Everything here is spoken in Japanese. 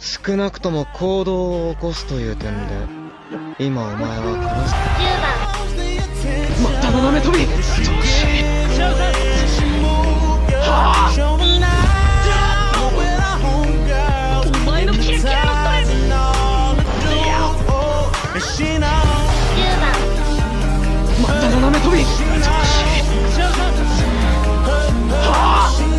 少なくとも行動を起こすという点で今お前は殺す。 10番また斜め飛び。調子はあ、お前のキラキラのストレス。10番また斜め飛び。調子はあ。